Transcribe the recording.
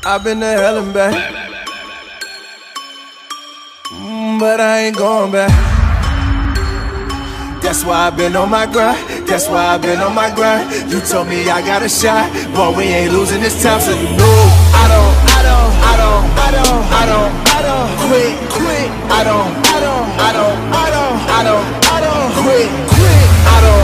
I've been to hell and back, but I ain't going back. That's why I've been on my grind. That's why I've been on my grind. You told me I got a shot, but we ain't losing this time, so you know I don't quit. I don't quit.